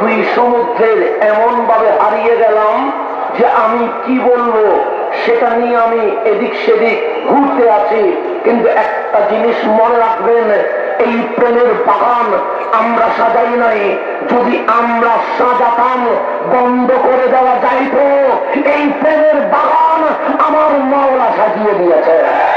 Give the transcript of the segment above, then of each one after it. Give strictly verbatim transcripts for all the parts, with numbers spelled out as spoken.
দুই সমুদ্রের এমন ভাবে হারিয়ে গেলাম যে আমি কি বলবো সেটা নিয়ে আমি এদিক সেদিক ঘুরতে আছি। কিন্তু একটা জিনিস মনে রাখবেন, এই প্রেমের বাগান আমরা সাজাই নাই। যদি আমরা সাজাতাম, বন্ধ করে দেওয়া যাইত। এই প্রেমের বাগান আমার মাওলা সাজিয়ে দিয়েছে।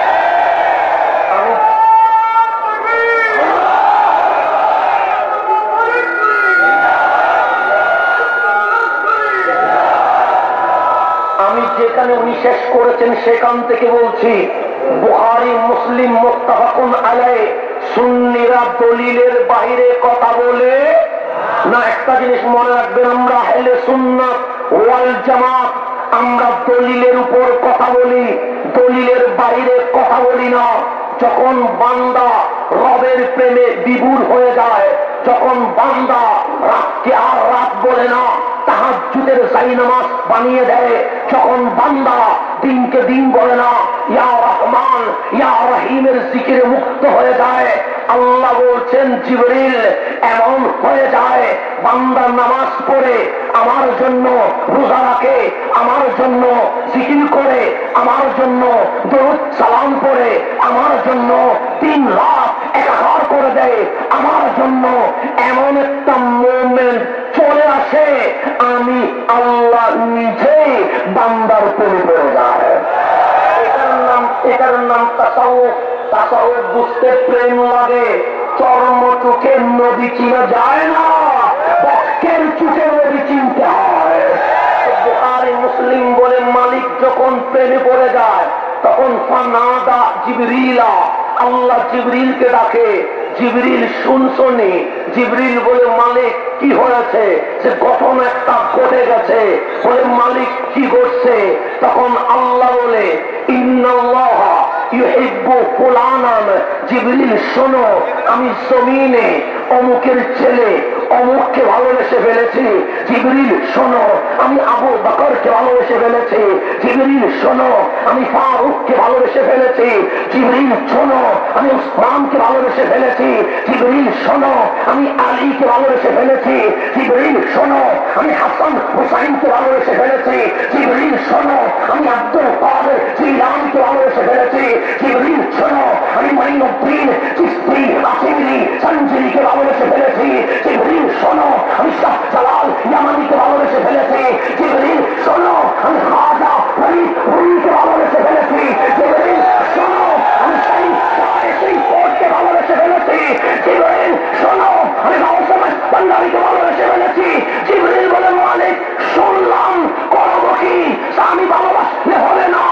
আমি যেখানে উনি শেষ করেছেন সেখান থেকে বলছি, বুখারী মুসলিম মুত্তাফাকুন আলাইহি, সুন্নিরা দলিলের বাইরে কথা বলে না। একটা জিনিস মনে রাখবেন, আমরা আহলে সুন্নাত ওয়াল জামাত, আমরা দলিলের উপর কথা বলি, দলিলের বাইরে কথা বলি না। যখন বান্দা রবের প্রেমে বিভোর হয়ে যায়, যখন বান্দা রাতকে আর রাত বলে না, তাহাজ্জুদের জায়নামাজ বানিয়ে দেয়, যখন বান্দা দিনকে দিন বলে না, ইয়া রহমান ইয়া রহিমের জিকিরে মুক্ত হয়ে যায়, আল্লাহ বলছেন জিবরিল এমন হয়ে যায় বান্দা নামাজ পড়ে আমার জন্য, রোজা রাখে আমার জন্য, জিকির করে আমার জন্য, দরুদ সালাম পড়ে আমার জন্য, দিন রাত একাকার করে দেয় আমার জন্য। এমন একটা মোমেন্ট চলে আসে, আমি আল্লাহ নিজেই বান্দার প্রেমে পড়ে যায়। এটার নাম এটার নাম তাসাউফ। তাসাউফ বুঝতে প্রেম লাগে, চর্ম চোখের নদী চিনা যায় না, বক্ষের চোখের নদী চিনতে হয়। বুখারী মুসলিম বলে, মালিক যখন প্রেমে পড়ে যায় তখন ফানাদা জিবরিলা, আল্লাহ জিবরিলকে ডাকে। জিবরিল শুনছনি? জিবরিল বলে, মালিক কি হয়েছে? যে ঘটনা একটা ঘটে গেছে। বলে, মালিক কি ঘটছে? তখন আল্লাহ বলে, ইন্নাল্লাহ ইউহিব্বু ফুলানান। জিবরিল শোনো, আমি জমিনে অমুকের ছেলে অমুককে ভালোবেসে ফেলেছি। জিবরিল শোনো, আমি আবু বকরকে ভালোবেসে ফেলেছি। জিবরিল শোনো, আমি ফারুককে ভালোবেসে ফেলেছি। জিবরিল শোনো, আমি উসমানকে ভালোবেসে ফেলেছি। জিবরিল শোনো, আমি আলীকে ভালোবেসে ফেলেছি। জিবরিল শোনো, আমি হাসান হুসাইনকে ভালোবেসে ফেলেছি। জিবরিল শোনো, আমি আব্দুল কাদের জিলানীকে ভালোবেসে ফেলেছি। জিবরিল শোনো, আমি মাইনুদ্দিন চিশতি আসিরি সঞ্জিকে ভালোবেসে ফেলেছি। জিবরিল শোনো, আমি শাহ জালাল ইয়ামানিকে ভালোবেসে ফেলেছি। জিবরিল শোনো, আমি খাজা ফরিদ হুইকে ভালোবেসে ফেলেছি। জিবরিল শোনো, আমি শাইখ শাইখি কোটকে ভালোবেসে ফেলেছি। জিবরিল শোনো, আমি গাউসে বান্দারিকে ভালোবেসে ফেলেছি। জিবরিল বলে, মালিক শুনলাম, করব কি? আমি ভালোবাসলে হবে না,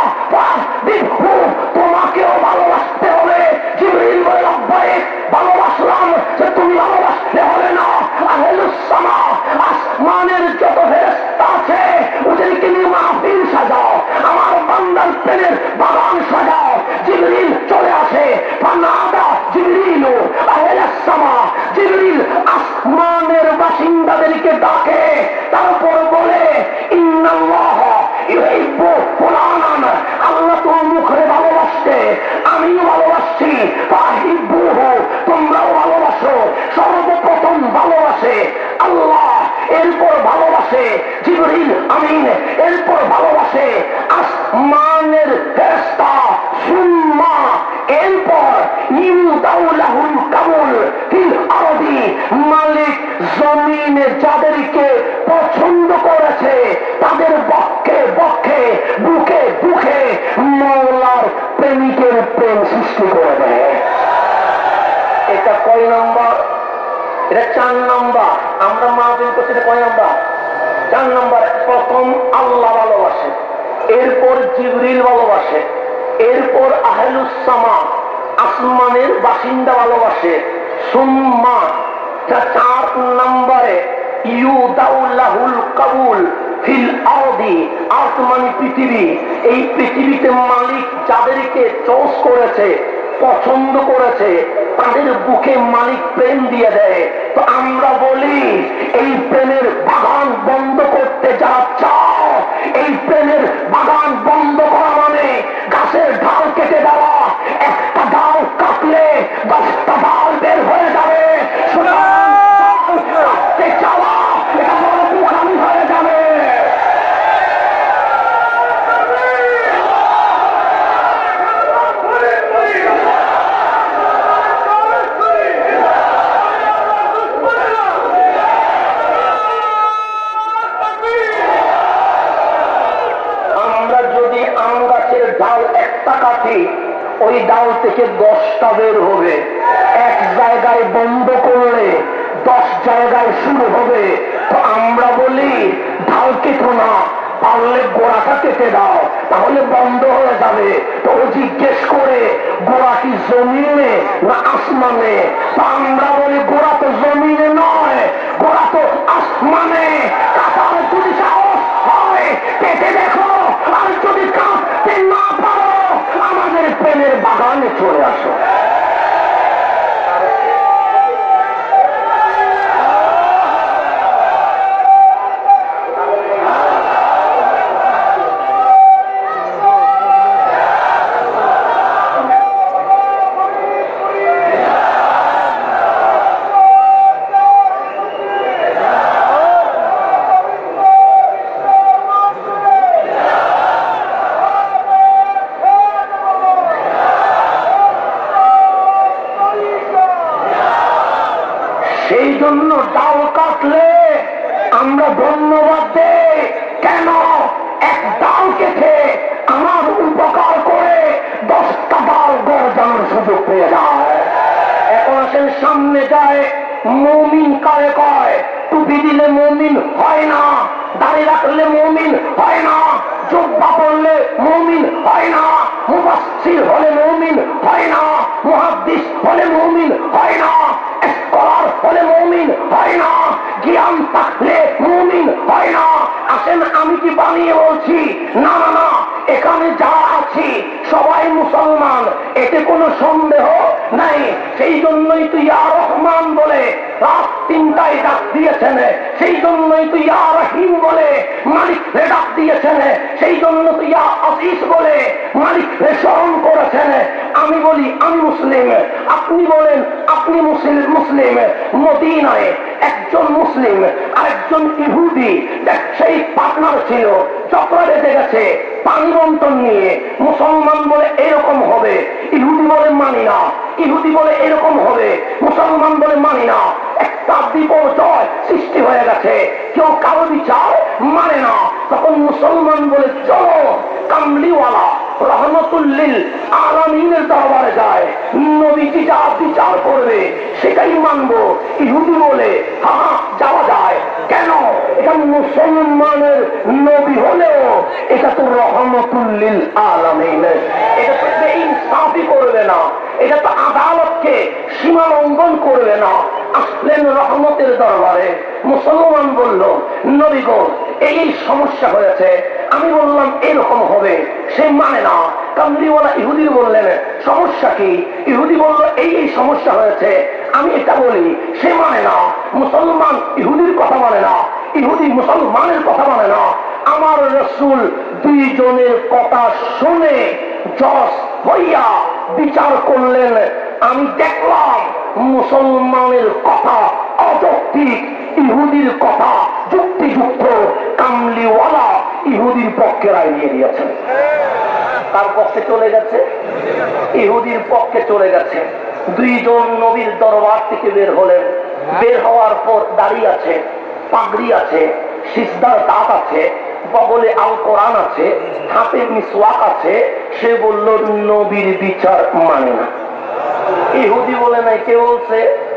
তোমাকেও ভালোবাসতে হবে। জিবরিল বলে, রব্বাইক ভালোবাসলাম, যে তুমি ভালোবাসলে হবে না। আহলুস সামা, আসমানের যত ফেরেশতা আছে ওদেরকে নিয়ে মাহফিল সাজাও, আমার বান্দার প্রেমের বাগান সাজাও। জিবরিল চলে আসে, ফানাদা জিবরিল আহলাস সামা। জিবরিল আসমানের বাসিন্দাদেরকে ডাকে, তারপর বলে, ইন্নাল্লাহ ইউহিব্বু ফুলানান। আল্লাহ তো মুখে ভালোবাসতে, আমিও ভালোবাসছি। ফাহিব্বুহু, তোমরাও ভালোবাসো। সর্বপ্রথম ভালোবাসে আল্লাহ, এরপর ভালোবাসে জিবরিল আমিন, এরপর ভালোবাসে আসমানের ফেরেশতা। সুম্মা, এরপর ইউদাউলাহুল কাবুল ফিল আরদি। মালিক জমিনে যাদেরকে পছন্দ করেছে তাদের বক্ষে বক্ষে বুকে বুকে মওলার প্রেমিকের প্রেম সৃষ্টি করে দেয়। এটা কয় নম্বর? এটা চার নম্বর। আমরা মাহফিল করছি, কয় নম্বর? চার নম্বর। প্রথম আল্লাহ ভালোবাসে, এরপর জিবরিল ভালোবাসে, এরপর আহলুস সামা আসমানের বাসিন্দা ভালোবাসে। সুম্মা, চার নম্বরে ইউদাউলাহুল কাবুল ফিল আরদি। আরদ মানে পৃথিবী। এই পৃথিবীতে মালিক যাদেরকে চয়েস করেছে, পছন্দ করেছে, তাদের বুকে মালিক প্রেম দিয়ে দেয়। তো আমরা বলি, এই প্রেমের বাগান বন্ধ করতে যারা চাও, এই প্রেমের বাগান বন্ধ করা মানে গাছের ঢাল কেটে দেওয়া। একটা ডাল কাটলে দশটা ডাল বের হয়ে যাবে। চাওয়া ওই ডাল থেকে দশটা বের হবে। এক জায়গায় বন্ধ করলে দশ জায়গায় শুরু হবে। তো আমরা বলি ডাল কেটো না, পারলে গোড়াটা কেটে দাও, তাহলে বন্ধ হয়ে যাবে। তো ও জিজ্ঞেস করে গোড়া কি জমিনে না আসমানে? তো আমরা বলি গোড়া তো জমিনে নয়, গোড়া তো আসমানে। কাটার যদি সাহস হয় কেটে দেখো, আর যদি কাটতে না পারো আমাদের প্রেমের বাগানে চলে আসো। সেই জন্য ডাল কাটলে আমরা ধন্যবাদ দেই। কেন? এক ডাল কেটে আমার উপকার করে দশটা ডাল গজানোর সুযোগ পেয়ে যায়। এখন আসেন সামনে যায় মুমিন কারে কয়? টুপি দিলে মুমিন হয় না, দাড়ি রাখলে মুমিন হয় না, জুব্বা পড়লে মুমিন হয় না, মুফাসসির হলে মুমিন হয় না, মুহাদ্দিস হলে মুমিন হয় না, স্কলার হলে মুমিন হয় না, জ্ঞান থাকলে মুমিন হয় না। আসেন আমি কি বানিয়ে বলছি? না না না, এখানে যা আছি সবাই মুসলমান, এতে কোনো সন্দেহ নাই। সেই জন্যই তুই ইয়া রহমান বলে রাত তিনটায় ডাক দিয়েছেন, সেই জন্যই তুই ইয়া রহিম বলে মালিক রে ডাক দিয়েছেন, সেই জন্য তুই ইয়া আজিজ বলে মালিক রে স্মরণ করেছেন। আমি বলি আমি মুসলিম, আপনি বলেন আপনি মুসলিম। মুসলিম মদিনায় একজন মুসলিম আর একজন ইহুদি সেই পার্টনার ছিল, চক্র বেঁধে গেছে পানি বন্টন নিয়ে। মুসলমান বলে এরকম হবে, ইহুদি বলে মানি না, ইহুদি বলে এরকম হবে, মুসলমান বলে মানি না। একটা বিপর্যয় সৃষ্টি হয়ে গেছে, কেউ কারো বিচার মানে না। তখন মুসলমান বলে চলো কামলিওয়ালা রহমতুল্লিল আলামিনের দরবারে যায়, নবীজি যা বিচার করবে সেটাই মানবো। ইহুদি বলে হ্যাঁ যাওয়া যায়। কেন? এটা মুসলমানের নবী হলেও এটা তো রহমতুল্লিল আলামিন, এটা তো ইনসাফি করবে না, এটা তো আদালতকে সীমা লঙ্ঘন করবে না। আসলেন রহমতের দরবারে, মুসলমান বলল নবী গো এই সমস্যা হয়েছে। আমি বললাম এরকম হবে, সে মানে না। কামলিওয়ালা ইহুদি বললেন সমস্যা কি? ইহুদি বলল এই এই সমস্যা হয়েছে। আমি এটা বলি, সে মানে না। মুসলমান ইহুদির কথা মানে না, ইহুদি মুসলমানের কথা মানে না। আমার রাসূল দুইজনের কথা শুনে জজ হইয়া বিচার করলেন। আমি দেখলাম মুসলমানের কথা অযৌক্তিক, ইহুদির কথা যুক্তিযুক্ত। কামলিওয়ালা ইহুদির পক্ষে রায় নিয়ে দিয়েছেন, তার পক্ষে চলে গেছে, ইহুদির পক্ষে চলে গেছে। দুইজন নবীর দরবার থেকে বের হলেন। বের হওয়ার পর দাড়ি আছে, পাগড়ি আছে, সিজদার দাঁত আছে, বগলে আল কোরআন আছে, হাতে মিসওয়াক আছে। সে বলল নবীর বিচার মানে না। ইহুদি বলে নাই, কে বলছে?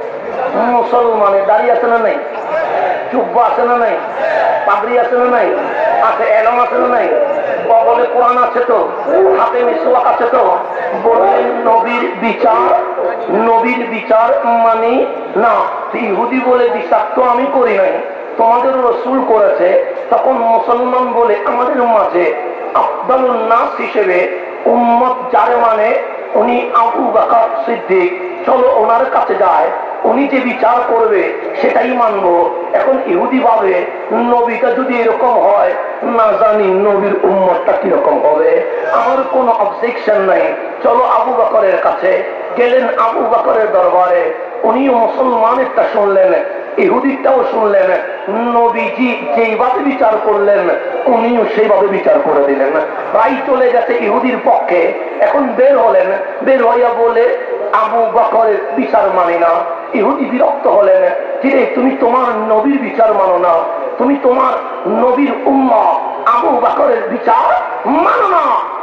মুসলমানে দাড়ি আছে না নাই? জুব্বা আছে না নাই? পাগড়ি আছে না নাই? আছে, এলম আছে না নাই? বগলে কোরআন আছে তো, হাতে মিসওয়াক আছে তো। বললেন নবীর বিচার, নবীর বিচার মানে না। ইহুদি বলে বিচার তো আমি করি নাই, তোমাদের রাসূল করেছে। তখন মুসলমান বলে আমাদের মাঝে আফদালুন নাস হিসেবে উম্মত যারে মানে উনি আবু বকর সিদ্দিক, চলো ওনার কাছে যায়, উনি যে বিচার করবে সেটাই মানবো। এখন ইহুদি ভাবে নবীটা যদি এরকম হয়, না জানি নবীর উম্মতটা কিরকম হবে। আমার কোনো অবজেকশন নাই, চলো আবু বকরের কাছে। গেলেন আবু বকরের দরবারে, উনিও মুসলমানেরটা শুনলেন, ইহুদিটাও শুনলেন। নবীজি যেইভাবে বিচার করলেন উনিও সেইভাবে বিচার করে দিলেন। রায় চলে গেছে ইহুদির পক্ষে। এখন বের হলেন, বের হইয়া বলে আবু বকরের বিচার মানি না। ইহুদি বিরক্ত হলেন, কিরে তুমি তোমার নবীর বিচার মানো না, তুমি তোমার নবীর উম্মত আবু বকরের বিচার মানো না।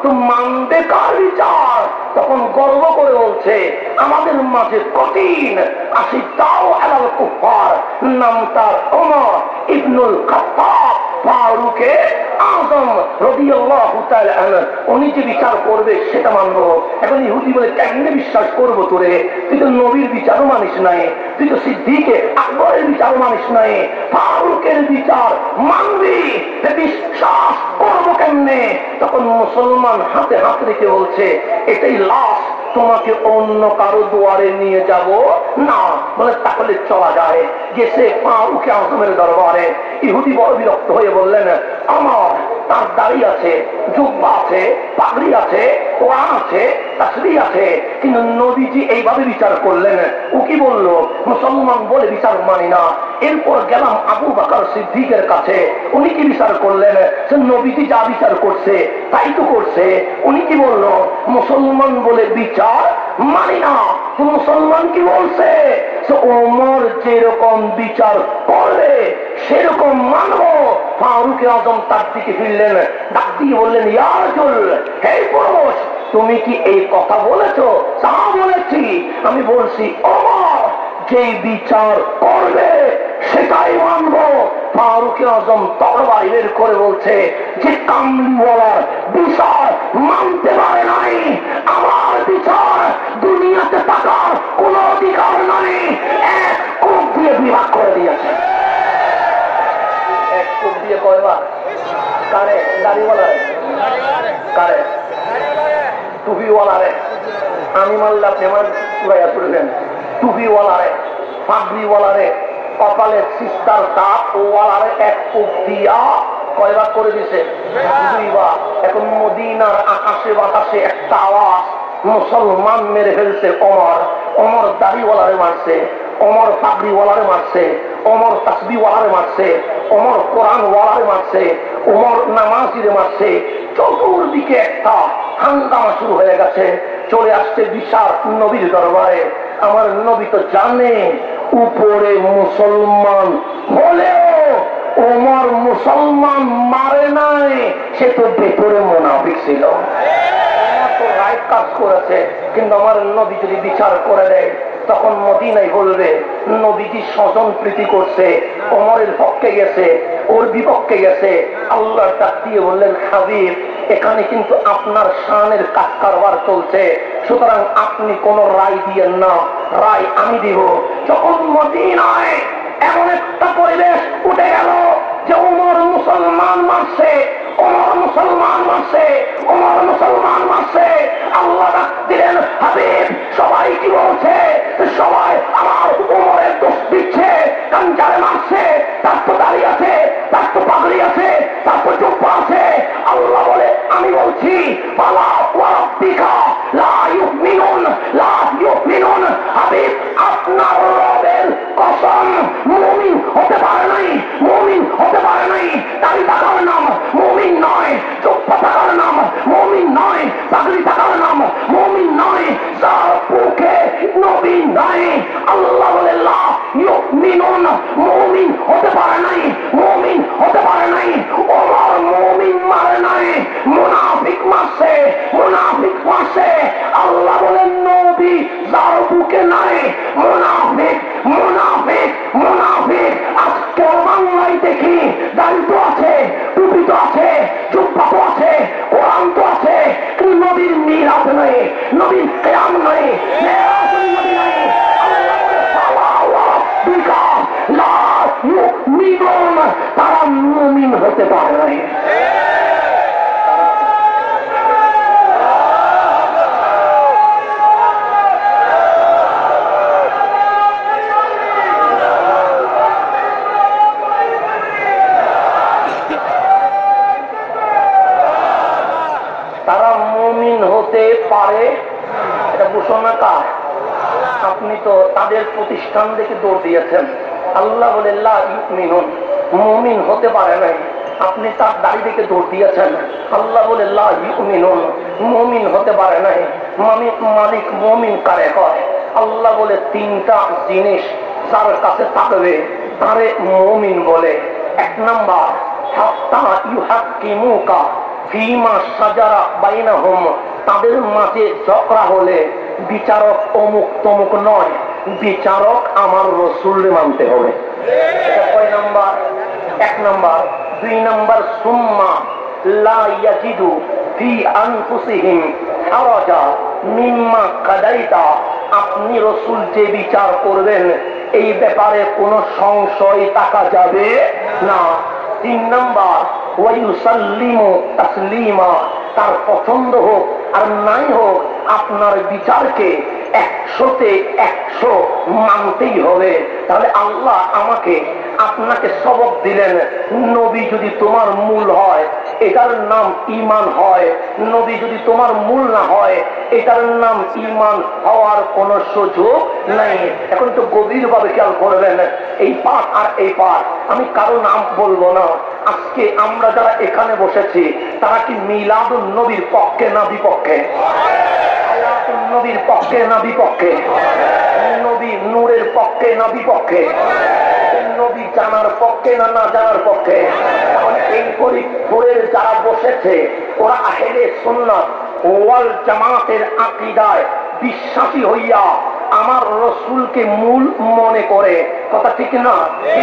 তো মানবে কার বিচার? তখন গর্ব করে বলছে আমাদের মাঝে কঠিন আসিদাও আলাল কুফার, নাম তার ওমর ইবনুল খাত্তাব ফারুকে আযম রাদিয়াল্লাহু তাআলা আনহু। উনি যে বিচার করবে সেটা মানবো। এখন ইহুদি বলে কেমনে বিশ্বাস করবো তোরে? তুই তো নবীর বিচারও মানিস নাই, তুই তো সিদ্দিকে আকবরের বিচারও মানিস নাই, ফারুকের বিচার মানবি, বিশ্বাস করবো কেমনে? তখন মুসলমান হাতে হাত রেখে বলছে এটাই লাশ, তোমাকে অন্য কারো দুয়ারে নিয়ে যাব না। বলে তাহলে চলা যায়। গেছে ফারুক আযমের দরবারে। ইহুদি বড় বিরক্ত হয়ে বললেন আমার তার দাড়ি আছে, জুব্বা আছে, পাগড়ি আছে, কোরআন আছে, তাসবিহ আছে, কিন্তু নবীজি এইভাবে বিচার করলেন। ও কি বলল? মুসলমান বলে বিচার মানি না। এরপর গেলাম আবু বকর সিদ্দিকের কাছে। উনি কি বিচার করলেন? সে নবীজি যা বিচার করছে তাই তো করছে। উনি কি বলল? মুসলমান বলে বিচার মানি না। মুসলমান কি বলছে? ওমর যেরকম বিচার করবে সেরকম মানবো। ফারুক আযম তার দিকে ফিরলেন, ডাক দিয়ে বললেন ইয়া রাজুল, হে পুরুষ, তুমি কি এই কথা বলেছো? তা বলেছি। আমি বলছি ওমর যে বিচার করবে সেটাই মানবো। ফারুক আযম তরবারি বের করে বলছে যে কামলিওয়ালার বিচার মানতে পারে নাই, আমার বিচার দুনিয়াতে থাকার কোন অধিকার নাই। এক কোপ দিয়ে বিভাগ করে দিয়েছে। এক কোপ দিয়ে কয়বার? কারে? দাড়িওয়ালারে? কারে? টুপিওয়ালারে? আমি মারলে আপনি আমার পুরাইয়া তুলবেন। টুপিওয়ালারে, পাগড়িওয়ালারে, কপালে সিস্টার দাঁত ওয়ালারে এক কোপ দিয়া কয়বার করে দিছে? দুইবার। এখন মদিনার আকাশে বাতাসে একটা আওয়াজ, মুসলমান মেরে ফেলছে ওমর। ওমর দাড়িওয়ালারে মারছে, ওমর পাগড়িওয়ালারে মারছে, ওমর তাসবিহওয়ালারে মারছে, ওমর কোরআন ওয়ালারে মারছে, ওমর নামাজিরে মারছে। চতুর্দিকে একটা হাঙ্গামা শুরু হয়ে গেছে। চলে আসছে বিশাল নবীর দরবারে। আমার নবী তো জানে উপরে মুসলমান হলেও ওমর মুসলমান মারে নাই, সে তো ভেতরে মুনাফিক ছিল। রাইট কাজ করেছে, কিন্তু আমার নবী যদি বিচার করে দেয় তখন মদিনায় বলবে নবীজি স্বজন প্রীতি করছে, ওমরের পক্ষে গেছে, ওর বিপক্ষে গেছে। আল্লাহ ডাক দিয়ে বললেন হাবিব, এখানে কিন্তু আপনার শানের কাজ কারবার চলছে, সুতরাং আপনি কোন রায় দিয়েন না, রায় আমি দিব। যখন মদিনায় এমন একটা পরিবেশ উঠে গেল যে ওমর মুসলমান মারছে, ওমর মুসলমান মারছে, ওমর মুসলমান মারছে, আল্লাহ ডাক দিলেন হাবিব সবাই কি বলছে? সবাই আমার ওমরের দোষ দিচ্ছে, কারণ যারে মারছে তার তো দাড়ি আছে, তার তো পাগড়ি আছে, তার তো জুব্বা আছে। আল্লাহ বলে আমি বলছি ফালা ওয়া রাব্বিকা লা ইউমিনুন লা ইউমিনুন। হাবিব আপনার রবের কসম, মুমিন হতে পারে নাই, মুমিন হতে পারে নাই। দাড়ি থাকার নাম মুমিন নয়, জুব্বা থাকার নাম মুমিন নয়, পাগড়ি থাকার নাম মুমিন নয়, যার বুকে নবী নাই। আল্লাহ বলে লা ইউমিনুন, মুমিন হতে পারে নাই, মুমিন হতে পারে নাই। ওমর মুমিন মারে নাই, মুনাফিক মারছে, মুনাফিক মারছে। আল্লাহ বলেন নবী যার বুকে নাই, মুনাফিক, মুনাফিক, মুনাফিক। আজকে বাংলায় দেখি দাড়ি তো আছে, টুপি তো আছে, জুব্বা তো আছে, কোরআন তো আছে, কিন্তু নবীর মিলাদ নাই, নবীর কিয়াম নাই, মেরাজুল নবী নাই। আল্লাহ বলে ফালা ওয়া রাব্বিকা লা ইউমিনুন, তারা মুমিন হতে পারে নাই। তারা মুমিন হতে পারে, এটা ঘোষণা কার? আপনি তো তাদের প্রতিষ্ঠান দেখে দৌড় দিয়েছেন। আল্লাহ বলে লা ইউমিনুন, মুমিন হতে পারে নাই। আপনি তার দাড়ি দেখে দৌড় দিয়েছেন। আল্লাহ বলে লা ইউমিনুন, মুমিন হতে পারে নাই। মালিক মুমিন কারে হয়? আল্লাহ বলে তিনটা জিনিস যার কাছে থাকবে তারে মুমিন বলে। এক নাম্বার হাত্তা ইউহাক্কিমুকা ফিমা সাজারা বাইনাহুম, তাদের মাঝে ঝগড়া হলে বিচারক অমুক তমুক নয়, বিচারক আমার রসুলকে মানতে হবে। এটা কয় নাম্বার? এক নাম্বার। দুই নাম্বার, সুম্মা লা ইয়াজিদু ফি আনফুসিহিম হারাজা মিম্মা কাদাইতা, আপনি রসুল যে বিচার করবেন এই ব্যাপারে কোনো সংশয় থাকা যাবে না। তিন নাম্বার, ওয়ায়ুসাল্লিমু তাসলিমা, তার পছন্দ হোক আর নাই হোক আপনার বিচারকে একশোতে একশো মানতেই হবে। তাহলে আল্লাহ আমাকে আপনাকে সবক দিলেন, নবী যদি তোমার মূল হয় এটার নাম ঈমান হয়, নবী যদি তোমার মূল না হয় এটার নাম ঈমান হওয়ার কোন সুযোগ নাই। এখন তো গভীর ভাবে খেয়াল করবেন এই পাঠ আর এই পাঠ, আমি কারো নাম বলবো না। আজকে আমরা যারা এখানে বসেছি তারা কি মিলাদুন নবীর পক্ষে না বিপক্ষে? নবীর পক্ষে না বিপক্ষে? নবী নূরের পক্ষে না বিপক্ষে? নবী জানার পক্ষে না না জানার পক্ষে? এই ফরিদপুরের যারা বসেছে ওরা আহলে সুন্নাত ওয়াল জামাতের আকীদায় বিশ্বাসী হইয়া আমার রসুলকে মূল মনে করে, কথা ঠিক না?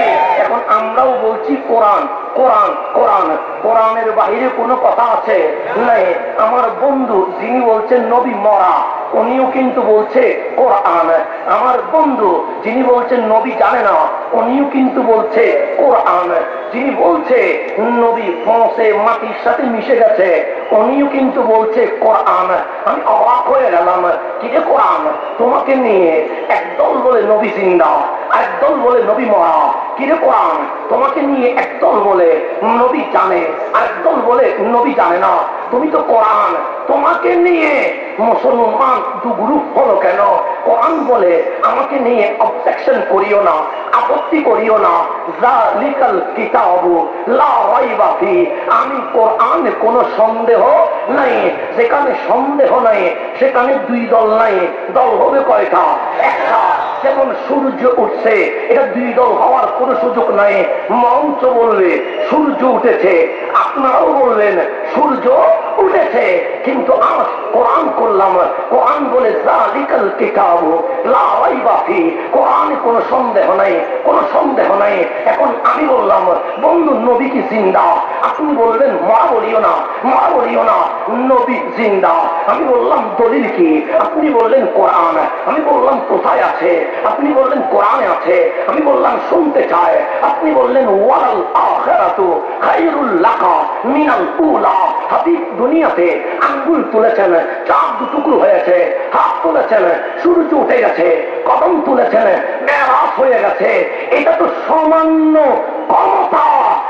এখন আমরাও বলছি কোরআন কোরআন কোরআন, কোরআনের বাহিরে কোনো কথা আছে নাই। আমার বন্ধু যিনি বলছেন নবী মরা, উনিও কিন্তু বলছে কোরআন। আমার বন্ধু যিনি বলছেন নবী জানে না, উনিও কিন্তু বলছে কোরআন। যিনি বলছে নবী ফসে মাটির সাথে মিশে গেছে, উনিও কিন্তু বলছে কোরআন। আমি অবাক হয়ে গেলাম, কি রে কোরআন তোমাকে নিয়ে একদল বলে নবী জিন্দা, একদল বলে নবী মরা। কি রে কোরআন তোমাকে নিয়ে একদল বলে নবী জানে, একদল বলে নবী জানে না। তুমি তো কোরআন, তোমাকে নিয়ে মুসলমান দু গ্রুপ হলো কেন? কোরআন বলে আমাকে নিয়ে অবজেকশন করিও না, আপত্তি করিও না। যালিকাল কিতাবু লা রাইবা ফি, আমি কোরআন কোনো সন্দেহ নাই। যেখানে সন্দেহ নাই সেখানে দুই দল নাই। দল হবে কয়টা? একটা। যেমন সূর্য উঠছে, এটা দুই দল হওয়ার কোনো সুযোগ নাই। মঞ্চ বলবে সূর্য উঠেছে, আপনারাও বলবেন সূর্য উঠেছে, কিন্তু আজ কোরআন করলাম, কোরআন বলে যালিকাল কিতাবু লা রাইবা ফি, কোরআনে কোনো সন্দেহ নাই, কোনো সন্দেহ নাই। এখন আমি বললাম বন্ধু নবী কি জিন্দা? আপনি বলবেন মা বলিও না, মা বলিও না, নবী জিন্দা। আমি বললাম দলিল কি? আপনি বললেন কোরআন। আমি বললাম কোথায় আছে? আপনি বললেন কোরআনে আছে। আমি বললাম শুনতে চায়। আপনি বললেন ওয়াল আখিরাতু খায়রুল লাকা মিনাল উলা। হাবিব দুনিয়াতে আঙ্গুল তুলেছেন, চাঁদ দুটুকরো হয়েছে, হাত তুলেছেন, সূর্য উঠে গেছে, কদম তুলেছেন, মেরাজ হয়ে গেছে। এটা তো সামান্য ক্ষমতা।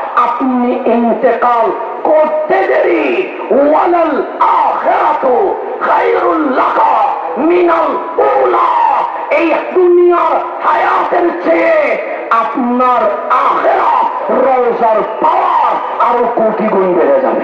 আপনি ইন্তেকাল করতে দেরি, ওয়ালাল আখিরাতু খায়রুল লাকা মিনাল উলা। এই দুনিয়ার হায়াতের চেয়ে আপনার আখিরাত রওজার পাওয়ার আরো কোটি গুণ বেড়ে যাবে।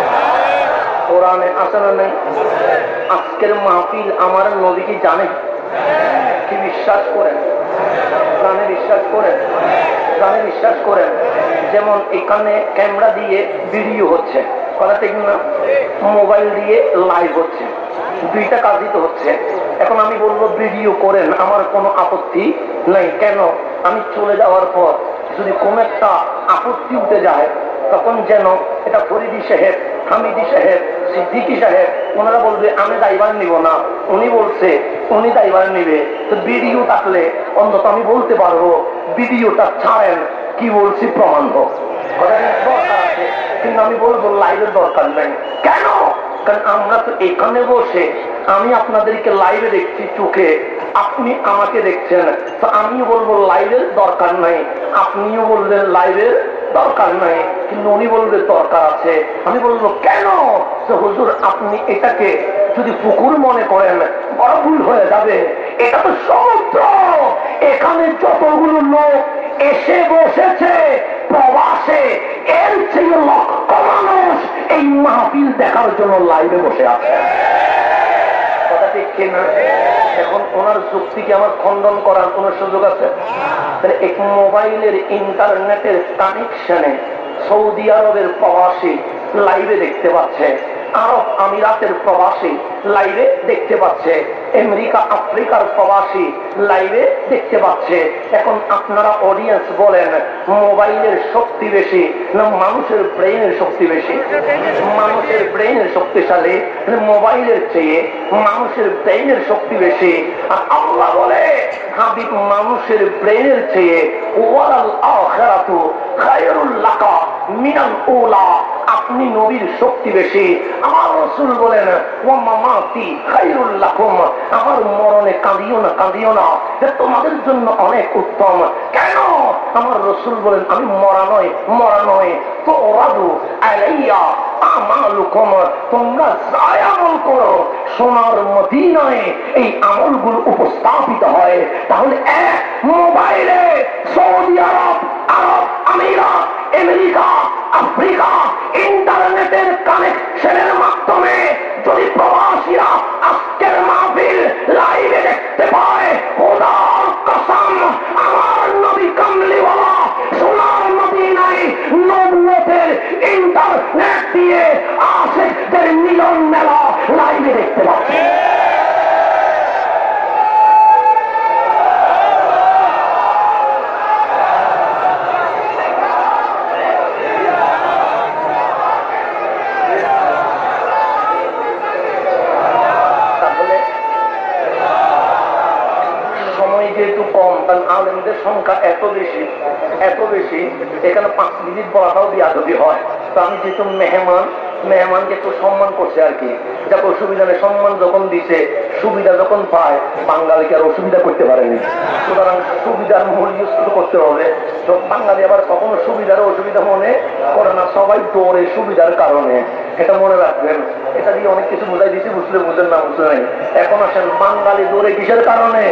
কোরআনে আছে না নেই? আজকের মাহফিল আমার নবী কি জানে? কি বিশ্বাস করেন? জানে, বিশ্বাস করেন? জানে, বিশ্বাস করেন? যেমন এখানে ক্যামেরা দিয়ে ভিডিও হচ্ছে, কথা ঠিক না? মোবাইল দিয়ে লাইভ হচ্ছে, দুইটা কাজই তো হচ্ছে। এখন আমি বলবো ভিডিও করেন, আমার কোনো আপত্তি নাই। কেন? আমি চলে যাওয়ার পর যদি কোন একটা আপত্তি উঠে যায় তখন যেন এটা ফরিদি সাহেব, হামিদি সাহেব, সিদ্দিকি সাহেব ওনারা বলবে আমি দায়ভার নিব না, উনি বলছে উনি দায়ভার নিবে। তো ভিডিও থাকলে অন্তত আমি বলতে পারবো ভিডিওটা ছাড়েন, কি বলছি প্রমাণ হোক। দরকার আছে, কিন্তু আমি বলবো লাইভের দরকার নেই। কেন? কারণ আমরা তো এখানে বসে আমি আপনাদেরকে লাইভে দেখছি চোখে, আপনি আমাকে দেখছেন, তো আমিও বলবো লাইভের দরকার নাই, আপনিও বলবেন লাইভের দরকার নাই, কিন্তু উনি বলবে দরকার আছে। আমি বলবো কেন? হুজুর আপনি এটাকে যদি পুকুর মনে করেন বড় ভুল হয়ে যাবে। এটা তো সমুদ্র, এখানে যতগুলো লোক এসে বসেছে প্রবাসে, এর চেয়ে লক্ষ মানুষ এই মাহফিল দেখার জন্য লাইভে বসে আছে। কথা ঠিক কিনা? এখন ওনার যুক্তিকে আমার খণ্ডন করার কোন সুযোগ আছে? তাহলে এক মোবাইলের ইন্টারনেটের কানেকশনে সৌদি আরবের প্রবাসী লাইভে দেখতে পাচ্ছে, আরব আমিরাতের প্রবাসী লাইভে দেখতে পাচ্ছে, আমেরিকা আফ্রিকার প্রবাসী লাইভে দেখতে পাচ্ছে। এখন আপনারা অডিয়েন্স বলেন, মোবাইলের শক্তি বেশি না মানুষের ব্রেইনের শক্তি বেশি? মানুষের ব্রেইনের শক্তিশালী, মোবাইলের চেয়ে মানুষের ব্রেইনের শক্তি বেশি। আর আল্লাহ বলে, হাবিব মানুষের ব্রেইনের চেয়ে ওয়ালাল আখিরাতু খায়রুল লাকা মিনাল উলা, আপনি নবীর শক্তি বেশি। আমার রাসূল বলেন, ওয়া মামাতি খায়রুল লাকুম, আমার মরণে কাঁদিও না কাঁদিও না, তোমাদের জন্য অনেক উত্তম। কেন? আমার রাসূল বলেন, আমি মরা নয় মরা নয় তো ওরাদু আলাইয়া আমালুকুম, তোমরা যাই আমল করো সোনার মদিনায় এই আমলগুলো উপস্থাপিত হয়। তাহলে এক মোবাইলে সৌদি আরব, আরব আমিরাত, আমেরিকা, আফ্রিকা ইন্টারনেটের কানেকশনের মাধ্যমে যদি প্রবাসীরা আজকের মাহফিল লাইভে দেখতে পায়, খোদার কসম, আমার নবী কামলিওয়ালা সোনার মদিনায় নবুয়তের ইন্টারনেট দিয়ে আশিকদের মিলন মেলা লাইভে দেখতে পাচ্ছে। আলেমদের সংখ্যা এত বেশি এত বেশি এখানে পাঁচ মিনিট বলাটাও বিয়াদবি হয়। তো আমি যেহেতু মেহমান, মেহমানকে একটু সম্মান করছে আর কি, যাকে অসুবিধা নেই, সম্মান যখন দিছে, সুবিধা যখন পায়, বাঙালিকে আর অসুবিধা করতে পারেনি। সুতরাং সুবিধার মূল ইউজ করতে হবে। তো বাঙালি আবার কখনো সুবিধার অসুবিধা মনে করে না, সবাই দৌড়ে সুবিধার কারণে, এটা মনে রাখবেন। এটা দিয়ে অনেক কিছু বোঝাই দিচ্ছি, বুঝলে বুঝেন না বুঝলে নাই। এখন আসেন, বাঙালি দৌড়ে কিসের কারণে?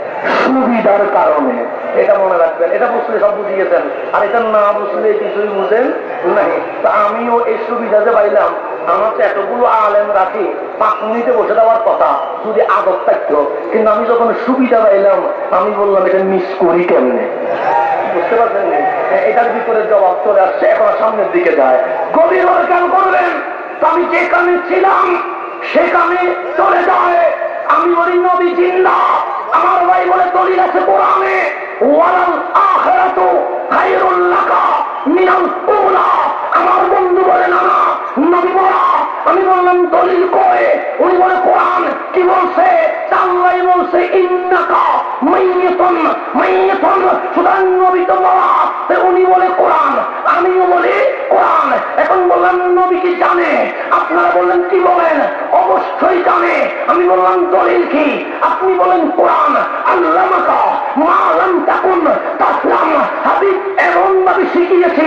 সুবিধার কারণে। এটা মনে রাখবেন, এটা বুঝলে সব বুঝে গেছেন, আর এটা না বুঝলে কিছুই বুঝেন নাই। তা আমিও এই সুবিধা যে পাইলাম, আমার তো এতগুলো আলেম রাখি, পাঁচ মিনিটে বসে দেওয়ার কথা যদি আদব থাকতো, কিন্তু আমি যখন সুবিধা পাইলাম আমি বললাম এটা মিস করি কেমনে, বুঝতে পারছেন? এটার ভিতরে জবাব চলে আসছে, এখন সামনের দিকে যায়। গভীরভাবে খেয়াল করবেন, আমি যেখানে ছিলাম সেখানে চলে যায়। আমি বলি নবী জিন্দা, আমার ভাই বলে দলিল আছে কোরআনে, ওয়ালাল আখিরাতু খায়রুল লাকা মিনাল উলা। আমার বন্ধু বলে না না নবী বলা, আমি বললাম দলিল কই? উনি বলে কোরআন কি বলছে? আল্লাহ বলছে ইন্নাকা মাইয়াতুন মাইয়াতুন, সুতরাং নবী তো বলা, উনি বলে কোরআন, আমিও বলি কোরআন। এখন বললাম নবী কি জানে? আপনারা বললেন কি বলেন? অবশ্যই জানে। আমি বললাম দলিল কি? আপনি বলেন কোরআন। আল্লামাকা মা লাম তাকুন তাসলাম, হাবিব এমন ভাবে শিখিয়েছি,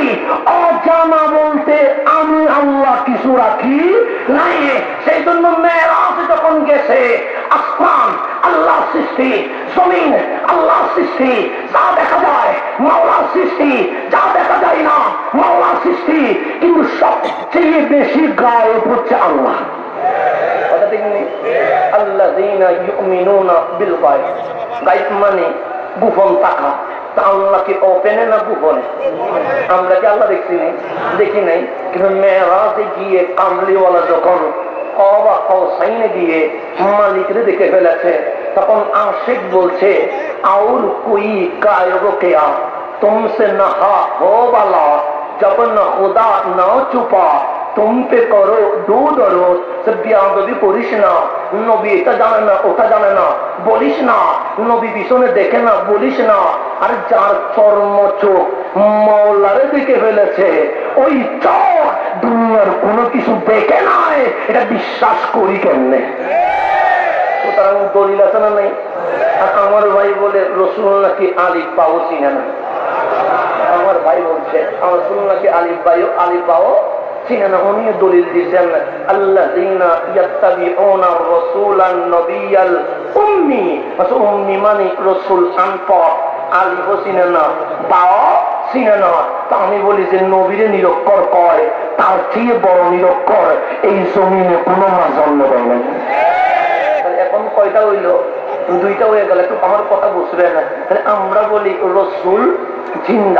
অজানা বলতে আমি আল্লাহ কিছু রাখি নাই। সেই জন্য মেরাজ যখন গেছে, আসমান আল্লাহ সৃষ্টি, জমিন আল্লাহ সৃষ্টি, যা দেখা যায় মাওলার সৃষ্টি, যা দেখা যায় না মাওলার সৃষ্টি, কিন্তু সবচেয়ে বেশি গায়েব হচ্ছে আল্লাহ। আল্লাযীনা ইউমিনুনা বিল গায়ব, গায়ব মানে গোপন থাকা। তা আল্লাহ কি ওপেনে না গোপনে? আমরা কি আল্লাহ দেখছি না? দেখি নাই। কিন্তু মেরাজে গিয়ে কামলিওয়ালা যখন কওয়া কওসাইনে গিয়ে মালিকরে দেখে ফেলেছে, তখন আশিক বলছে, আউর কোই গায়ব কিয়া তুমসে নাহা হো বালা, जब न खुदा न चुपा तुम पे करो दो दरोज, বিয়াদবি করিস না, নবী এটা জানে না ওটা জানে না বলিস না, নবী পিছনে দেখে না বলিস না। আর যার চর্ম চোখ মওলারে দেখে ফেলেছে, ওই চোখ দুনিয়ার কোনো কিছু দেখে নাই, এটা বিশ্বাস করি কেমনে? সুতরাং দলিল আছে না নাই? আর আমার ভাই বলে রসুল নাকি আলিফ বাও চিনে না। আমার ভাই বলছে আমার রসুল নাকি আলিফ বাও আলিফ বাও চিনে না। উনি দলিল দিয়েছেন, আল্লাযীনা ইয়াত্তাবিউনা রাসূলান নবিয়াল উম্মি, উম্মি মানে রসুল আনপড়, আলিফ চিনে না, বাও চিনে না। তা আমি বলি যে নবীরে নিরক্ষর কয়, তার চেয়ে বড় নিরক্ষর এই জমিনে কোনো মা জন্ম দেয় না। এখন কয়টা হইল? দুইটা হয়ে গেল। একটু আমার কথা বুঝবে না। আমরা বলি রসুল জিন্দা,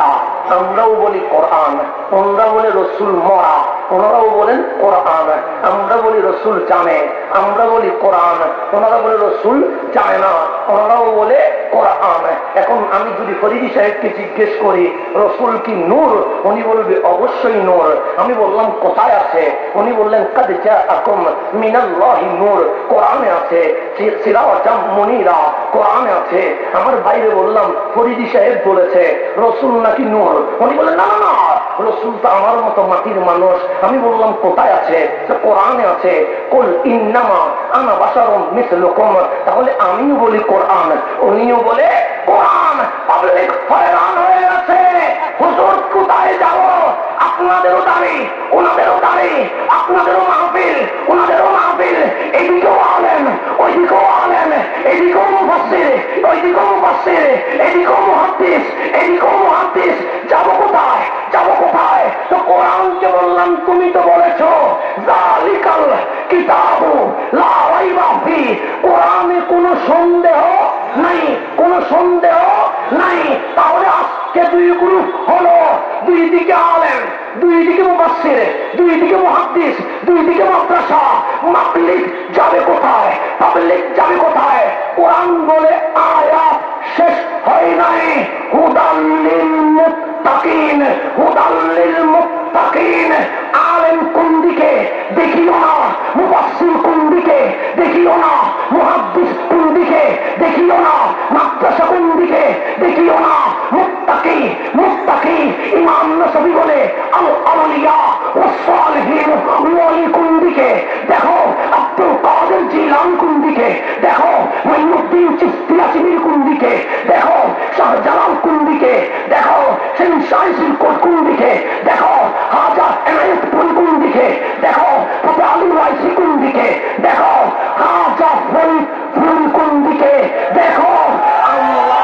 আমরাও বলি কোরআন, ওনারা বলে রসুল মরা, ওনারাও বলেন কোরআন। আমরা বলি রসুল জানে, আমরা বলি কোরআন, ওনারা বলে রসুল জানে না, ওনারাও বলে কোরআন। এখন আমি যদি ফরিদি সাহেবকে জিজ্ঞেস করি রসুল কি নূর, উনি বলবে অবশ্যই নূর। আমি বললাম কোথায় আছে, উনি বললেন কাদ জাআকুম মিনাল্লাহি নূর, কোরআনে আছে। সিরাজাম মুনীরা, কোরআনে আছে। আমার বাইরে বললাম ফরিদি সাহেব বলেছে রসুল নাকি নূর, উনি বললেন না না না, রসুল তো আমার মতো মাটির মানুষ। আমি বললাম কোথায় আছে, কোরআনে আছে। কুল ইন্নামা আনা বাশারুম মিসলুকুম, তাহলে আমিও বলি কোরআন, উনিও বলে কোরআন। পাবলিক হয়রান হয়ে গেছে, হুজুর কোথায় যাব? আপনাদেরও দাঁড়ি, ওনাদেরও দাঁড়ি, আপনাদেরও মাহফিল, ওনাদেরও মাহফিল, এদিকেও আলেম, ওইদিকেও আলেম, এদিকেও মুফাসসির, ওইদিকেও মুফাসসির, এদিকেও মুহাদ্দিস, এদিকেও মুহাদ্দিস। যাবো কোথায়, যাবো কোথায়? তো কোরআনকে বললাম তুমি তো বলেছো যালিকাল কিতাবু লা রাইবা ফি, কোরআনে কোনো সন্দেহ নাই, কোনো সন্দেহ নাই। তাহলে আজকে দুই গ্রুপ হলো, দুই দিকে আলেম, দুই দিকে মুফাসসির, দুই দিকে মুহাদ্দিস, দুই দিকে মাদ্রাসা। মাকলিক যাবে কোথায়, পাবলিক যাবে কোথায়? কোরআন বলে আয়াত শেষ হয় নাই। হুদাল লিল মুত্তাকিন, হুদাল লিল মুত্তাকিন। আলেম কোন দিকে দেখিও না, মুফাসসির কোন দিকে দেখিও না, মুহাদ্দিস কোন দিকে দেখিও না, মাদ্রাসা কোন দিকে দেখিও না। মুত্তাকি, মুত্তাকি ইমাম নবী বলে আল আউলিয়া ওয়াস সালিহিন, ওয়ালি কোন দিকে দেখো, আব্দুল কাদের জিলানী কোন দিকে দেখো, মুঈনুদ্দিন চিশতি আজমিরি কোন দিকে দেখো, শাহজালাল কোন দিকে দেখো, সেন শাইসিল কোন দিকে দেখো, হাজা এনায়েতপুর কোন দিকে দেখো, ফতে আলী ওয়াইসি কোন দিকে দেখো, হাজা ফরিদ ফুল কোন দিকে দেখো। আল্লাহ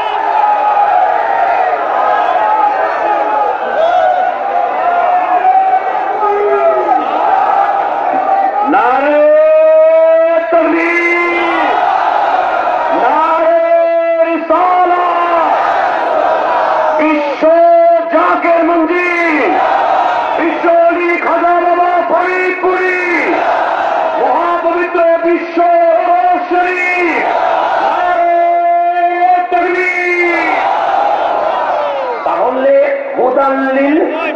নারে তাকবীর, নারে রিসালাত। বিশ্ব জাকের মঞ্জিল, বিশ্বলি খাজা বাবা ফরিদপুরি, মহাপবিত্র বিশ্ব শরীফ, নারে তাকবীর। তাহলে হুদাল লিল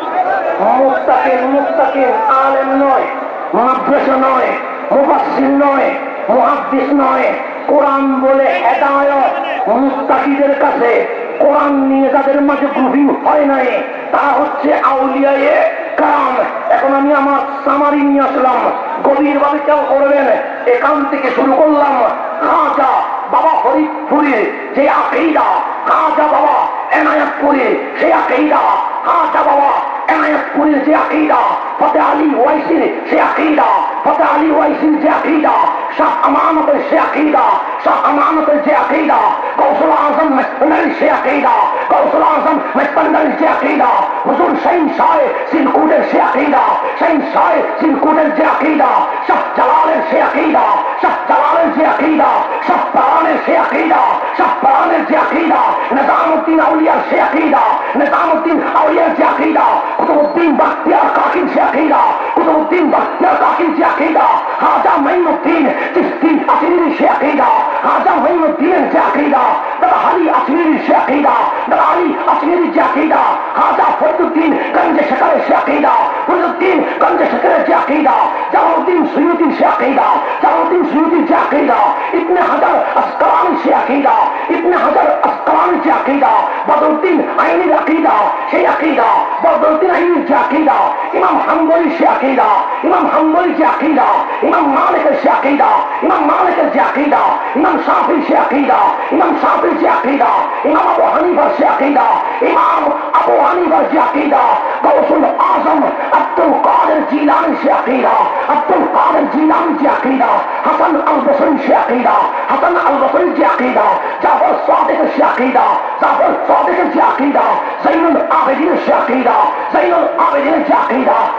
মুত্তাকিন, মুত্তাকিন আলেম নয়, মাদ্রাসা নয়, মুফাসসির নয়, মুহাদ্দিস নয়। কোরআন বলে হেদায়েত মুত্তাকিদের কাছে। কোরআন নিয়ে যাদের মাঝে গ্রুপিং হয় নাই তারা হচ্ছে আউলিয়ায়ে কারাম। এখন আমি আমার সামারি নিয়ে আসলাম, গভীর ভাবে কেউ করবেন। এখান থেকে শুরু করলাম খাজা বাবা ফরিদপুরের যে আকীদা, খাজা বাবা এনায়েতপুরের সেই আকীদা, খাজা বাবা এনায়েতপুরের যে আকীদা, ফতে আলী ওয়াইসির সে আকীদা, ফতে আলী ওয়াইসির যে আকীদা, শাহ আমানতের সে আকীদা, শাহ আমানতের যে আকীদা, গৌসুল আজম মেসপন্ডারির সে আকীদা, গৌসুল আজম মেসপন্ডারির যে আকীদা, হুজুর শাহীন শাহ সিলকুটের সে আকীদা, শাহীন শাহ সিলকুটের যে আকীদা, শাহ জালালের সে আকীদা, শাহ জালালের যে আকীদা, শাহ পরানের সে আকীদা, শাহ পরানের যে আকীদা, নিজামউদ্দিন আউলিয়ার সে আকীদা, নিজামউদ্দিন আউলিয়ার যে আকীদা, কুতুবউদ্দিন বখতিয়ার কাকির সে আকীদা, কুতুবউদ্দিন বখতিয়ার কাকির যে আকীদা, খাজা মাইনুদ্দিন চিশতি আজমিরির সে আকীদা, খাজা মাইনুদ্দিনের যে আকীদা, দাদা আলী আজমিরির সে আকীদা, দাদা আলী আজমিরির যে আকীদা, খাজা ফরিদুদ্দিন গঞ্জে শকরের সে আকীদা, ফরিদুদ্দিন গঞ্জে শকরের যে আকীদা, জালালউদ্দিন সুয়ুতির সে আকীদা, জালালউদ্দিন সুয়ুতির যে আকীদা, ইবনে হাজার আসকালানির সে আকীদা, ইবনে হাজার আসকালানির যে আকীদা, বদরউদ্দিন আইনির আকীদা, সেই আকীদা, বদরউদ্দিন আইনির যে আকীদা, ইমাম হাম্বলির সে আকীদা, ইমাম হাম্বলির যে আকীদা, ইমাম মালিকের সে আকীদা, ইমাম মালিকের যে আকীদা, ইমাম শাফির সে আকীদা, ইমাম শাফির যে আকীদা, ইমাম আবু হানিফার সে আকীদা, ইমাম আবু হানিফার যে আকীদা, গৌসুল আজম আব্দুল কাদের জিলানী সে আকীদা, আব্দুল কাদের জিলানী যে আকীদা, হাসান আল বসরি সে আকীদা, হাসান আল বসরি যে আকীদা, জাফর সাদিকের সে আকীদা, জাফর সাদিকের যে আকীদা, যাইনুল আবেদিনের সে আকীদা, যাইনুল আবেদিনের যে আকীদা,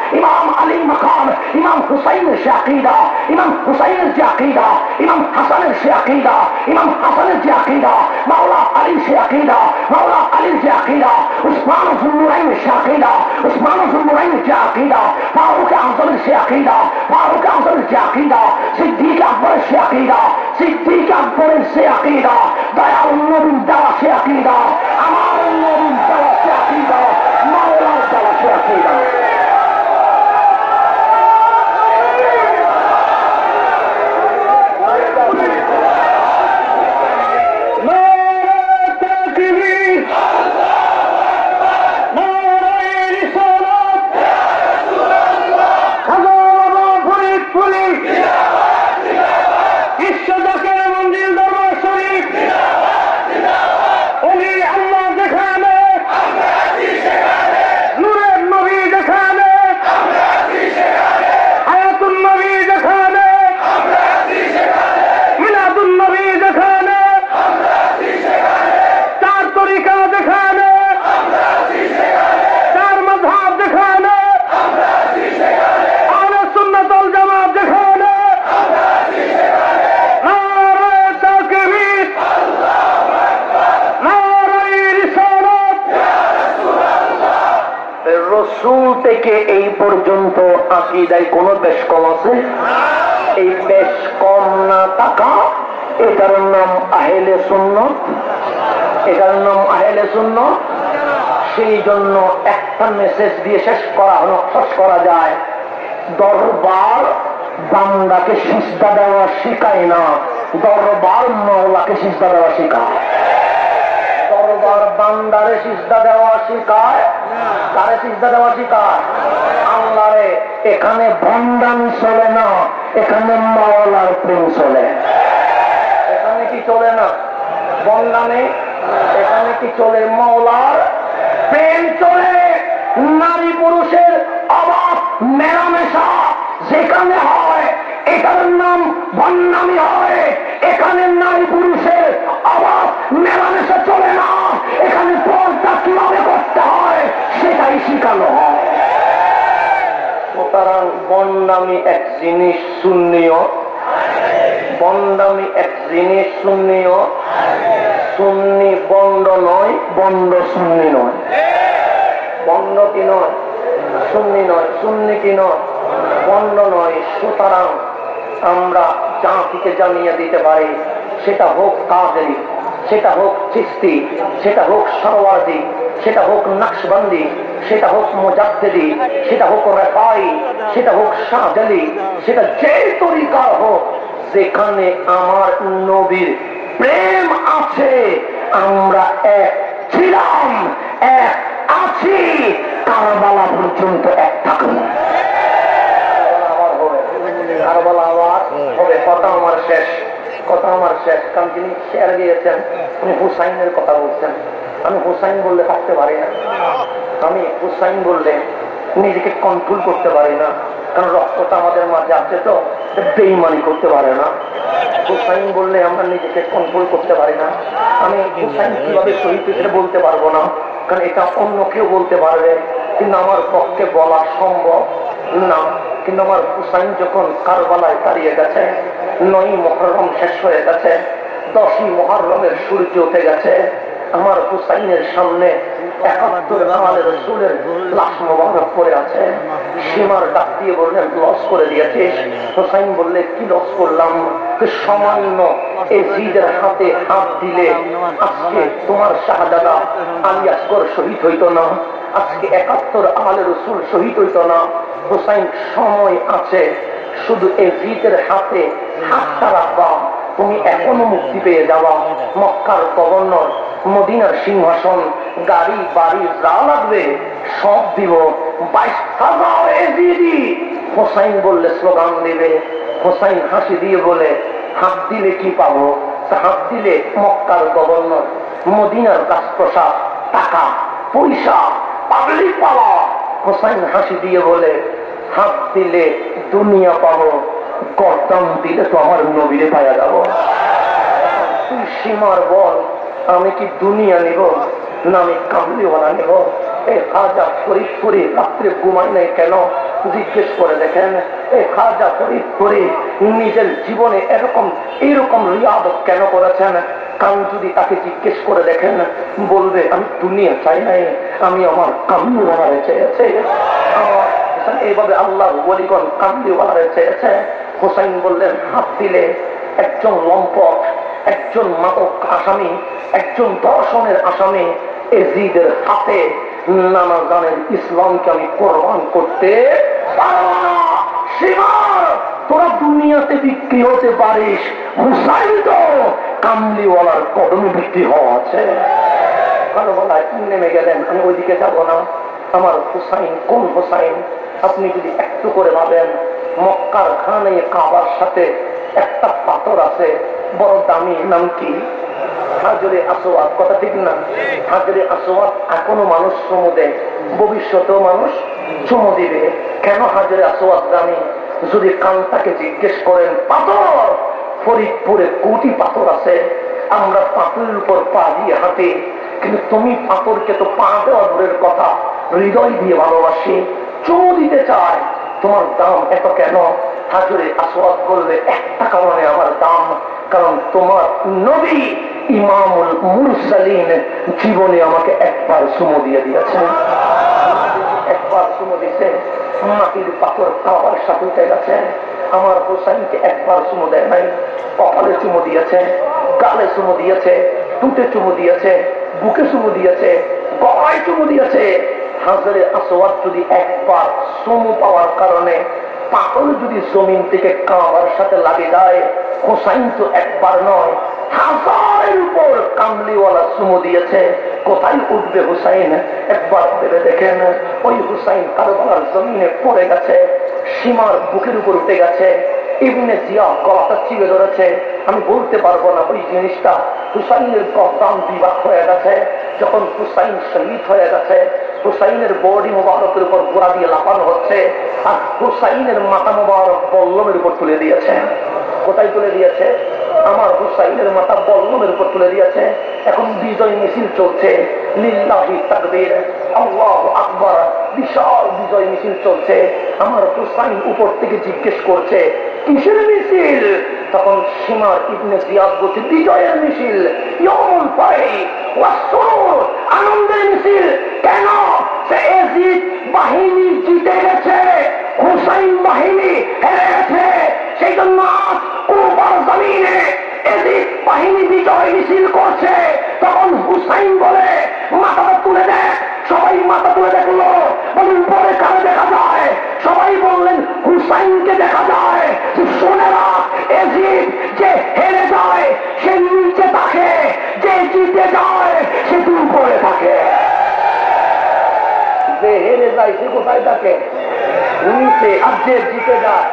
ইমাম আলী মাকাম, ইমাম হুসাইনের সে আকীদা, ইমাম হুসাইনের যে আকীদা, ইমাম হাসানের সে আকীদা, ইমাম হাসানের যে আকীদা, মাওলা আলীর সে আকীদা, মাওলা আলীর যে আকীদা, উসমান যুল নুরাইনের সে আকীদা, উসমান যুল নুরাইনের যে আকীদা, ফারুক আযমের সে আকীদা, ফারুক আযমের যে আকীদা, সিদ্দিক আকবরের সে আকীদা, সিদ্দিক আকবরের সে আকীদা, দয়াল নবীর দেওয়া সে আকীদা, আমার নবীর দেওয়া সে আকীদা, মাওলার দেওয়া সে আকীদা। থেকে এই পর্যন্ত আকীদায় কোন বেশ কম আছে? এই বেশ কম না থাকা, এটার নাম আহলে সুন্নাত, এটার নাম আহলে সুন্নাত। সেই জন্য একটা মেসেজ দিয়ে শেষ করা হলো, শেষ করা যায়, দরবার বান্দাকে সিজদা দেওয়া শিখায় না, দরবার মাওলাকে সিজদা দেওয়া শিখায়। দরবার বান্দারে সিজদা দেওয়া শিখায়, তারে সিজদা দেওয়া শিখায় আল্লাহরে। এখানে ভণ্ডান চলে না, এখানে মাওলার প্রেম চলে। এখানে কি চলে না ভণ্ডানে, এখানে কি চলে মাওলার প্রেম চলে। নারী পুরুষের অবাধ মেলামেশা যেখানে হয় এটার নাম ভণ্ডামি হয়। এখানে নারী পুরুষের অবাধ মেলামেশা চলে না, এখানে পর্দা কিভাবে করতে হয় সেটাই শিখানো হয়। সুতরাং ভণ্ডামি এক জিনিস সুন্নিও, ভণ্ডামি এক জিনিস সুন্নিও। সুন্নি বন্ড নয়, বন্ড সুন্নি নয়। বন্ড কি নয়? সুন্নি নয়। সুন্নি কি নয়? বন্ড নয়। সুতরাং আমরা জাতিকে জানিয়ে দিতে পারি, সেটা হোক কাদেরি, সেটা হোক চিশতি, সেটা হোক সরওয়ার্দী, সেটা হোক নকশবন্দি, সেটা হোক মুজাদ্দিদি, সেটা হোক রেফাই, সেটা হোক শাহজালি, সেটা যে তরিকার হোক, যেখানে আমার নবীর প্রেম আছে আমরা এক ছিলাম, এক আছি, কারবালা পর্যন্ত এক থাকবো। কারবালা আবার হবে। কথা আমার শেষ, কথা আমার শেষ। কারণ তিনি শেয়ার দিয়েছেন, উনি হুসাইনের কথা বলছেন। আমি হুসাইন বললে থাকতে পারি না, আমি হুসাইন বললে নিজেকে কন্ট্রোল করতে পারি না, কারণ রক্তটা আমাদের মাঝে আছে তো, বেঈমানি করতে পারে না। হুসাইন বললে আমরা নিজেকে কন্ট্রোল করতে পারি না। আমি হুসাইন কিভাবে শহীদ হিসেবে বলতে পারবো না, কারণ এটা অন্য কেউ বলতে পারবে, কিন্তু আমার পক্ষে বলা সম্ভব না। কিন্তু আমার হুসাইন যখন কারবালায় দাঁড়িয়ে গেছে, নয় মুহররম শেষ হয়ে গেছে, দশই মুহররমের সূর্য উঠে গেছে, আমার হুসাইনের সামনে একাত্তর আলে রাসূলের লাশ মোবারক পড়ে আছে। সীমার ডাক দিয়ে বললেন, লস করে দিয়েছিস। হুসাইন বললে, কি লস করলাম? সামান্য এই জিদের হাতে হাত দিলে আজকে তোমার শাহজাদা আলী আসগর শহীদ হইতো না, আজকে একাত্তর আলে রাসূল শহীদ হইতো না। হুসাইন, সময় আছে, শুধু এই জিদের হাতে হাতটা রাখবা, তুমি এখনো মুক্তি পেয়ে যাবা। মক্কার গভর্নর, মদিনার সিংহাসন, গাড়ি বাড়ি যা লাগবে সব দিব, বাইশ হাজার এজিদি। হোসাইন বললে স্লোগান দিবে। হোসাইন হাসি দিয়ে বলে, হাত দিলে কি পাবো? হাত দিলে মক্কার গভর্নর, মদিনার রাজপ্রসাদ, টাকা পয়সা, পাবলিক পাওয়া। হোসাইন হাসি দিয়ে বলে, হাত দিলে দুনিয়া পাবো, গর্দান দিলে তো আমার নবীরে পাওয়া যাব। তুই সীমার বল, আমি কি দুনিয়া নিব না আমি কামলিওয়ালা নিব? এই খাজা ফরিদপুরি রাত্রে ঘুমায় নাই কেন জিজ্ঞেস করে দেখেন। এই খাজা ফরিদপুরি নিজের জীবনে এরকম এইরকম রিয়াদত কেন করেছেন? কারণ যদি তাকে জিজ্ঞেস করে দেখেন বলবে আমি দুনিয়া চাই নাই, আমি আমার কামলিওয়ালারে চেয়েছে। এইভাবে আল্লাহ বলিগণ কামলিওয়ালারে চেয়েছে। হুসাইন বললেন হাত দিলে একজন লম্পট, একজন মাদক আসামি, একজন দর্শনের আসামি এজিদের হাতে নানা জানের ইসলামকে আমি কোরবান করতে পারবো না। সীমার তোরা দুনিয়াতে বিক্রি হতে পারিস, হুসাইন তো কামলিওয়ালার কদমে বিক্রি হওয়া আছে। কারবালায় নেমে গেলেন, আমি ওইদিকে যাব না। আমার হুসাইন কোন হুসাইন? আপনি যদি একটু করে ভাবেন, মক্কার খানে কাবার সাথে একটা পাথর আছে বড় দামি, নাম কি? হাজরে আসওয়াদ। কথা ঠিক না? হাজরে আসওয়াদ এখনো মানুষ চুমু দেয়, ভবিষ্যতেও মানুষ চুমু দিবে। কেন হাজরে আসওয়াদ দামি? যদি কানটাকে জিজ্ঞেস করেন, পাথর ফরিদপুরে কোটি পাথর আছে, আমরা পাথরের উপর পা দিয়ে হাঁটি, কিন্তু তুমি পাথরকে তো পা দেওয়া দূরের কথা, হৃদয় দিয়ে ভালোবাসি, চুমু দিতে চায়, তোমার দাম এত কেন? হাজরে আসওয়াদ বলবে একটা কারণে আমার দাম, কারণ তোমার নবী ইমামুল মুরসালিন জীবনে আমাকে একবার চুমু দিয়ে দিয়েছে, একবার চুমু দিয়েছে। মাটির পাথর কাবার সাথে উঠে গেছে। আমার হুসাইনকে একবার চুমু দেয় নাই, কপালে চুমু দিয়েছে, গালে চুমু দিয়েছে, টুটে চুমু দিয়েছে, বুকে চুমু দিয়েছে, গলায় চুমু দিয়েছে। হাজরে আসওয়াদ যদি একবার চুমু পাওয়ার কারণে পাথর যদি জমিন থেকে কাবার সাথে লাগে যায়, হুসাইন তো একবার নয় হাজারের উপর কামলিওয়ালা চুমু দিয়েছে, কোথায় উঠবে হুসাইন? একবার ভেবে দেখেন। ওই হুসাইন কারবালার জমিনে পড়ে গেছে, সীমার বুকের উপর উঠে গেছে। ইবনে জিয়া গলাটা চিপে ধরেছে, আমি বলতে পারবো না ওই জিনিসটা। হুসাইনের গর্দান বিভাগ হয়ে গেছে। যখন হুসাইন শহীদ হয়ে গেছে, হুসাইনের বডি মোবারকের উপর গোড়া দিয়ে লাফানো হচ্ছে, আর হুসাইনের মাথা মোবারক বল্লমের উপর তুলে দিয়েছে। কোথায় তুলে দিয়েছে? আমার হুসাইনের মাথা বল্লমের উপর তুলে দিয়েছে। এখন বিজয় মিছিল চলছে, লিল্লাহি তাকবীর, আল্লাহু আকবার, বিশাল বিজয় মিছিল চলছে। আমার হুসাইন উপর থেকে জিজ্ঞেস করছে কিসের মিছিল? তখন সীমার ইবনে জিয়াদ বলছে বিজয়ের মিছিল, ইয়াউমুল ফারহি ওয়াস সুরুর, আনন্দের মিছিল। কেন? সে এজিদ বাহিনী জিতে গেছে, হুসাইন বাহিনী হেরে গেছে। সেই জন্য কুফার জমিনে এজিদ বাহিনী বিজয় মিছিল করছে। তখন হুসাইন বলে মাথাটা তুলে দেখ। সবাই মাথা তুলে দেখলো, বলুন পরে কারে দেখা যায়? সবাই বললেন হুসাইনকে দেখা যায়। শোনেরা, এজিদ যে হেরে যায় সে নিচে থাকে, যে জিতে যায় সে দূর করে থাকে। যে হেরে যায় সে কোথায় থাকে? নিচে। আর যে জিতে যায়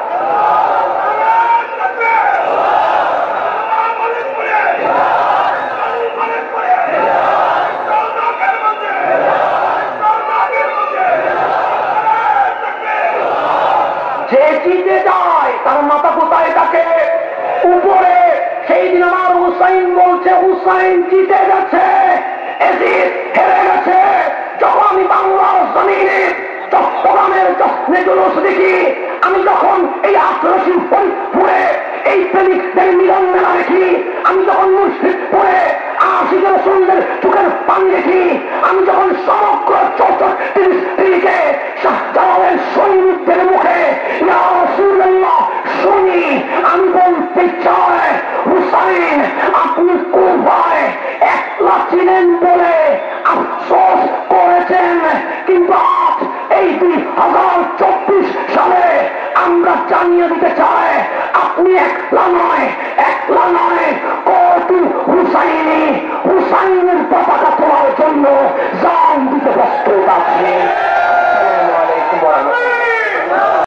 যে জিতে যায় তার মাথা কোথায় থাকে? উপরে। সেই দিন আমার হুসাইন বলছে হুসাইন জিতে গেছে, এজিদ হেরে গেছে। যখন আমি বাংলার জমিনে চট্টগ্রামের জশ্নে জুলুস দেখি, আমি যখন এই আটরশি ফরিদপুরে এই প্রেমিকদের মিলন মেলা দেখি, আমি যখন মুর্শিদপুরে আশিক রাসূলদের চোখের পানি দেখি, আমি যখন সমগ্র চৌষট্টিকে শাহজালালের সৈনিকদের মুখে ইয়া রাসূলুল্লাহ শুনি, আমি বলতে চাই হুসাইন আপনি কুফায় একলা ছিলেন বলে আফসোস করেছেন, কিন্তু আজ এই দুই হাজার চব্বিশ সালে আমরা জানিয়ে দিতে চাই আপনি একলা নয়, একলা নয়, কত হুসাইনি হুসাইনের পতাকা তোলার জন্য জান দিতে প্রস্তুত আছে।